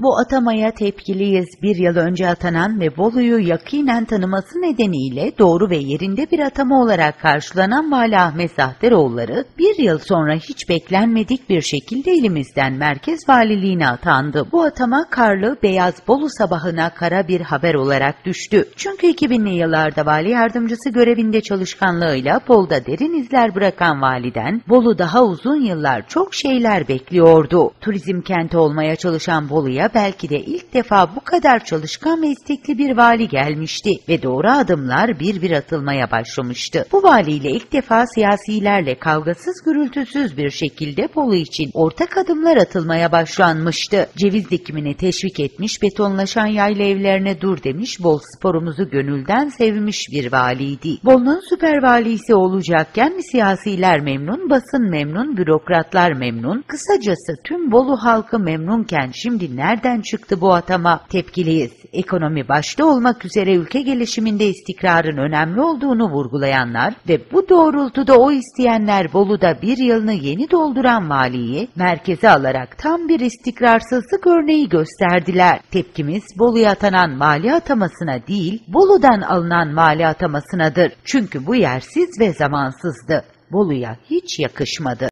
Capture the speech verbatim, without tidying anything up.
Bu atamaya tepkiliyiz. Bir yıl önce atanan ve Bolu'yu yakinen tanıması nedeniyle doğru ve yerinde bir atama olarak karşılanan Vali Ahmet Zahteroğulları, bir yıl sonra hiç beklenmedik bir şekilde ilimizden merkez valiliğine atandı. Bu atama karlı, beyaz Bolu sabahına kara bir haber olarak düştü. Çünkü iki binli yıllarda vali yardımcısı görevinde çalışkanlığıyla Bolu'da derin izler bırakan validen, Bolu daha uzun yıllar çok şeyler bekliyordu. Turizm kenti olmaya çalışan Bolu'ya belki de ilk defa bu kadar çalışkan ve istekli bir vali gelmişti ve doğru adımlar bir bir atılmaya başlamıştı. Bu valiyle ilk defa siyasilerle kavgasız gürültüsüz bir şekilde Bolu için ortak adımlar atılmaya başlanmıştı. Ceviz dikimini teşvik etmiş, betonlaşan yayla evlerine dur demiş, Bol sporumuzu gönülden sevmiş bir valiydi. Bolu'nun süper valisi olacakken siyasiler memnun, basın memnun, bürokratlar memnun, kısacası tüm Bolu halkı memnunken şimdi nereden çıktı bu atama? Tepkiliyiz. Ekonomi başta olmak üzere ülke gelişiminde istikrarın önemli olduğunu vurgulayanlar ve bu doğrultuda o isteyenler Bolu'da bir yılını yeni dolduran valiyi merkeze alarak tam bir istikrarsızlık örneği gösterdiler. Tepkimiz Bolu'ya atanan vali atamasına değil, Bolu'dan alınan vali atamasınadır. Çünkü bu yersiz ve zamansızdı. Bolu'ya hiç yakışmadı.